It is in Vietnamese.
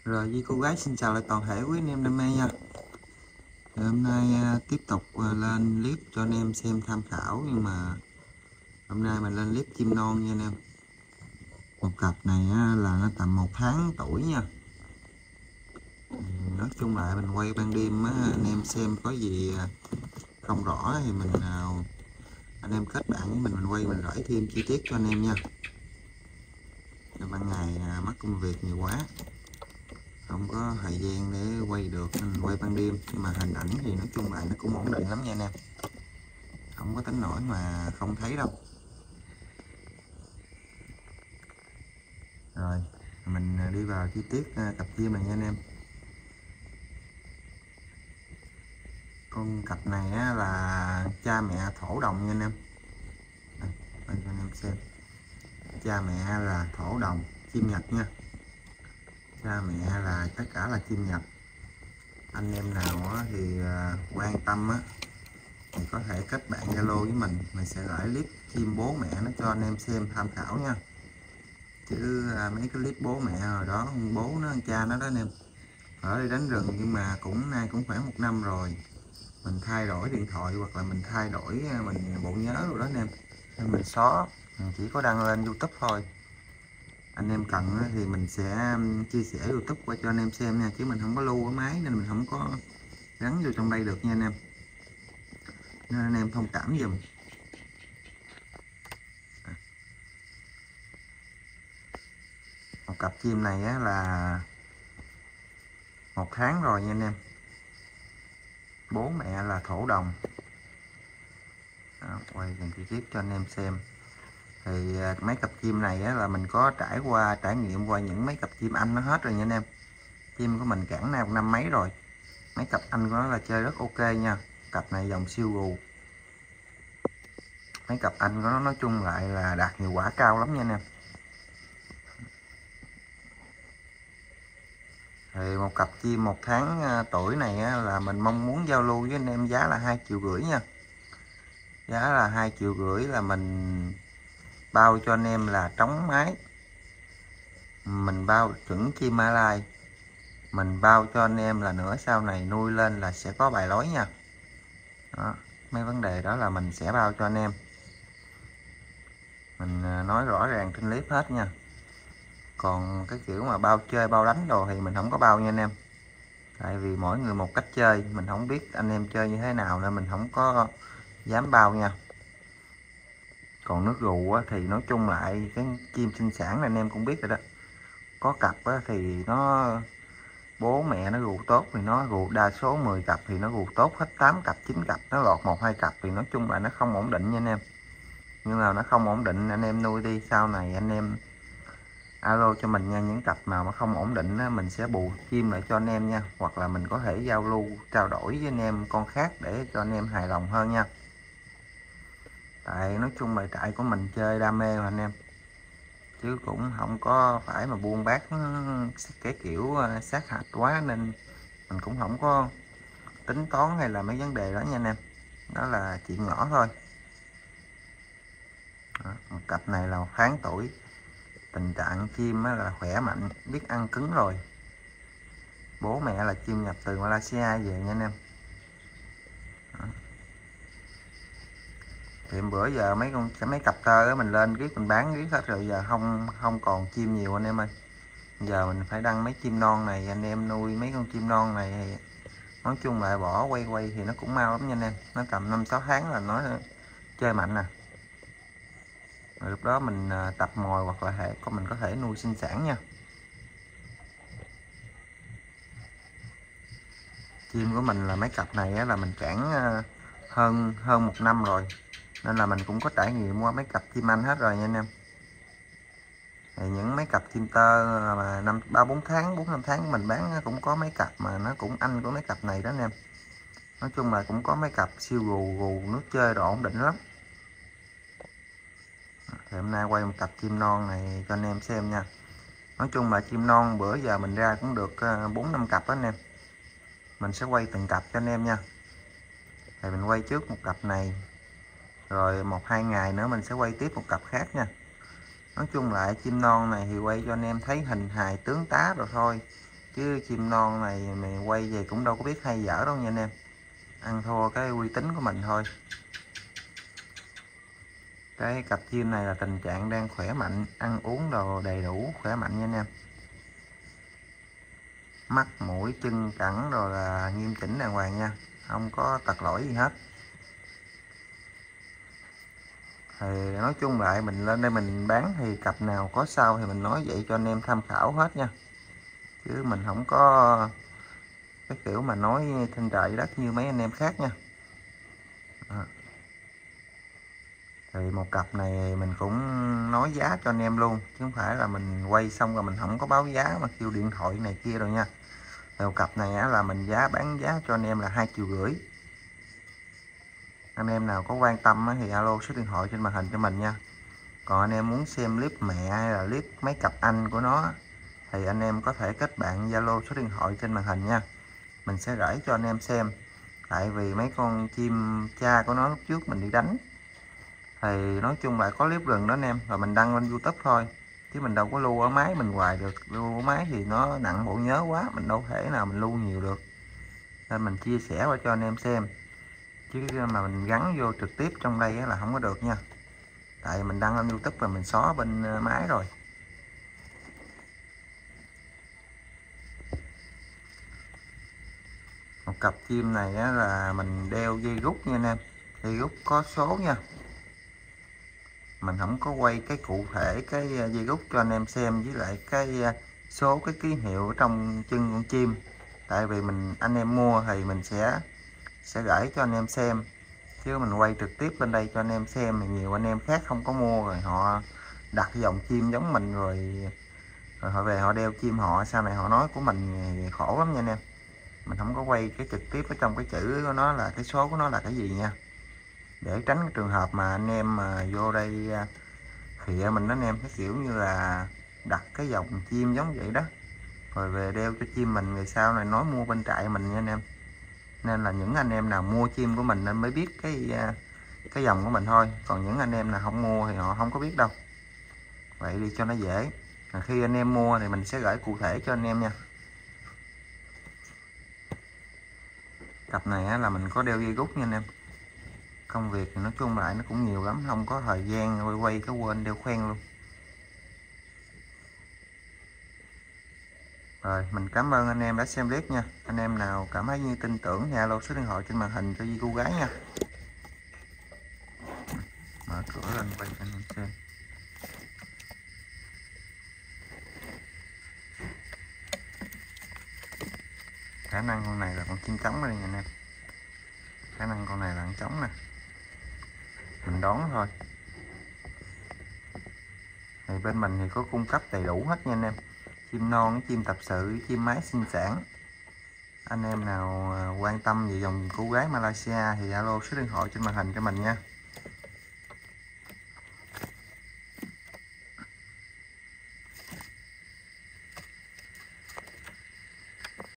Rồi với cô gái, xin chào lại toàn thể quý anh em đam mê nha. Hôm nay tiếp tục lên clip cho anh em xem tham khảo, nhưng mà hôm nay mình lên clip chim non nha anh em. Một cặp này là nó tầm 1 tháng tuổi nha. Nói chung lại mình quay ban đêm anh em xem có gì không rõ thì mình anh em kết bạn với mình quay mình rải thêm chi tiết cho anh em nha. Ban ngày mắc công việc nhiều quá, không có thời gian để quay được nên quay ban đêm, nhưng mà hình ảnh thì nói chung lại nó cũng ổn định lắm nha anh em, không có tính nổi mà không thấy đâu. Rồi mình đi vào chi tiết cặp chim này nha anh em. Con cặp này là cha mẹ thổ đồng nha anh em. Đây, cho anh em xem, cha mẹ là thổ đồng chim Nhật nha. Cha mẹ là tất cả là chim Nhật. Anh em nào thì quan tâm thì có thể kết bạn Zalo với mình sẽ gửi clip chim bố mẹ nó cho anh em xem tham khảo nha. Chứ mấy cái clip bố mẹ rồi đó, bố nó cha nó đó anh em, ở đây đánh rừng, nhưng mà nay cũng khoảng 1 năm rồi, mình thay đổi điện thoại hoặc là mình thay đổi mình bộ nhớ rồi đó anh em, nên mình xóa, mình chỉ có đăng lên YouTube thôi. Anh em cần thì mình sẽ chia sẻ YouTube qua cho anh em xem nha, chứ mình không có lưu ở máy nên mình không có gắn vô trong đây được nha anh em, nên anh em thông cảm giùm. Một cặp chim này là 1 tháng rồi nha anh em. Bố mẹ là thổ đồng. Đó, quay gần chi tiết cho anh em xem. Thì mấy cặp chim này là mình có trải nghiệm qua những mấy cặp chim Anh nó hết rồi nha anh em. Chim của mình cản nào 5 mấy rồi. Mấy cặp Anh của nó là chơi rất ok nha. Cặp này dòng siêu gù. Mấy cặp Anh của nó nói chung lại là đạt hiệu quả cao lắm nha anh em. Thì một cặp chim 1 tháng tuổi này là mình mong muốn giao lưu với anh em giá là 2,5 triệu nha. Giá là 2,5 triệu là mình bao cho anh em là trống mái, mình bao chuẩn chim Malai, mình bao cho anh em là nữa sau này nuôi lên là sẽ có bài lối nha. Đó, mấy vấn đề đó là mình sẽ bao cho anh em, mình nói rõ ràng trên clip hết nha. Còn cái kiểu mà bao chơi bao đánh đồ thì mình không có bao nha anh em, tại vì mỗi người một cách chơi, mình không biết anh em chơi như thế nào nên mình không có dám bao nha. Còn nước gù thì nói chung lại cái chim sinh sản này anh em cũng biết rồi đó, có cặp thì nó bố mẹ nó gù tốt thì nó gù, đa số 10 cặp thì nó gù tốt hết 8 cặp 9 cặp, nó lọt 1-2 cặp thì nói chung là nó không ổn định nha anh em. Nhưng mà nó không ổn định anh em nuôi đi, sau này anh em alo cho mình nha, những cặp nào mà không ổn định mình sẽ bù chim lại cho anh em nha, hoặc là mình có thể giao lưu trao đổi với anh em con khác để cho anh em hài lòng hơn nha. Tại nói chung là trại của mình chơi đam mê mà anh em, chứ cũng không có phải mà buôn bán cái kiểu sát hạch quá, nên mình cũng không có tính toán hay là mấy vấn đề đó nha anh em, đó là chuyện nhỏ thôi. Đó, một cặp này là 1 tháng tuổi, tình trạng chim là khỏe mạnh, biết ăn cứng rồi. Bố mẹ là chim nhập từ Malaysia về nha anh em. Đó. Thì bữa giờ mấy cặp tơ mình lên riết mình bán riết hết rồi, giờ không còn chim nhiều anh em ơi. Giờ mình phải đăng mấy chim non này, anh em nuôi mấy con chim non này thì nói chung lại bỏ quay thì nó cũng mau lắm nha anh em, nó tầm 5-6 tháng là nó chơi mạnh nè. Rồi lúc đó mình tập mồi hoặc là mình có thể nuôi sinh sản nha. Chim của mình là mấy cặp này là mình cản hơn 1 năm rồi, nên là mình cũng có trải nghiệm qua mấy cặp chim Anh hết rồi nha anh em. Thì những mấy cặp chim tơ mà 3-4 tháng 4-5 tháng mình bán cũng có mấy cặp mà nó cũng Anh của mấy cặp này đó anh em. Nói chung là cũng có mấy cặp siêu gù nước chơi độ ổn định lắm. Thì hôm nay quay một cặp chim non này cho anh em xem nha. Nói chung là chim non bữa giờ mình ra cũng được 4-5 cặp đó anh em. Mình sẽ quay từng cặp cho anh em nha. Thì mình quay trước một cặp này, rồi 1-2 ngày nữa mình sẽ quay tiếp một cặp khác nha. Nói chung lại chim non này thì quay cho anh em thấy hình hài tướng tá rồi thôi, chứ chim non này mình quay về cũng đâu có biết hay dở đâu nha anh em, ăn thua cái uy tín của mình thôi. Cái cặp chim này là tình trạng đang khỏe mạnh, ăn uống đồ đầy đủ khỏe mạnh nha anh em, mắt mũi chân cẳng rồi là nghiêm chỉnh đàng hoàng nha, không có tật lỗi gì hết. Thì nói chung lại mình lên đây mình bán thì cặp nào có sao thì mình nói vậy cho anh em tham khảo hết nha, chứ mình không có cái kiểu mà nói trên trời đất như mấy anh em khác nha. Thì một cặp này mình cũng nói giá cho anh em luôn, chứ không phải là mình quay xong rồi mình không có báo giá mà kêu điện thoại này kia rồi nha. Thì một cặp này là mình bán giá cho anh em là 2,5 triệu. Anh em nào có quan tâm thì alo số điện thoại trên màn hình cho mình nha. Còn anh em muốn xem clip mẹ hay là clip mấy cặp anh của nó thì anh em có thể kết bạn Zalo số điện thoại trên màn hình nha, mình sẽ gửi cho anh em xem. Tại vì mấy con chim cha của nó lúc trước mình đi đánh thì nói chung là có clip rừng đó anh em, rồi mình đăng lên YouTube thôi, chứ mình đâu có lưu ở máy mình hoài được. Lưu ở máy thì nó nặng bộ nhớ quá, mình đâu thể nào mình lưu nhiều được, nên mình chia sẻ qua cho anh em xem, chứ mà mình gắn vô trực tiếp trong đây là không có được nha, tại mình đăng lên YouTube và mình xóa bên máy rồi. Một cặp chim này là mình đeo dây rút nha anh em, dây rút có số nha, mình không có quay cái cụ thể cái dây rút cho anh em xem, với lại cái số cái ký hiệu ở trong chân con chim. Tại vì anh em mua thì mình sẽ gửi cho anh em xem, chứ mình quay trực tiếp lên đây cho anh em xem thì nhiều anh em khác không có mua, rồi họ đặt cái dòng chim giống mình rồi họ về họ đeo chim họ sau này họ nói của mình thì khổ lắm nha anh em. Mình không có quay cái trực tiếp ở trong cái chữ của nó là cái số của nó là cái gì nha, để tránh cái trường hợp mà anh em mà vô đây khịa mình đó anh em, cái kiểu như là đặt cái dòng chim giống vậy đó rồi về đeo cho chim mình, người sau này nói mua bên trại mình nha anh em. Nên là những anh em nào mua chim của mình nên mới biết cái dòng của mình thôi, còn những anh em nào không mua thì họ không có biết đâu. Vậy đi cho nó dễ, khi anh em mua thì mình sẽ gửi cụ thể cho anh em nha. Cặp này là mình có đeo dây rút nha anh em. Công việc thì nói chung lại nó cũng nhiều lắm, không có thời gian quay cái quên đeo khoen luôn. Rồi mình cảm ơn anh em đã xem clip nha. Anh em nào cảm thấy như tin tưởng thì alo số điện thoại trên màn hình cho Di cô gái nha. Mở cửa lên quay cho anh em xem. Khả năng con này là con chim trống đây nha anh em. Khả năng con này là con trống nè, mình đoán thôi. Thì bên mình thì có cung cấp đầy đủ hết nha anh em, chim non, chim tập sự, chim mái sinh sản. Anh em nào quan tâm về dòng cô gái Malaysia thì alo số điện thoại trên màn hình cho mình nha.